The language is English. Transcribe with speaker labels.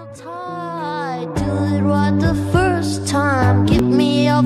Speaker 1: Tired, do it right the first time. Give me all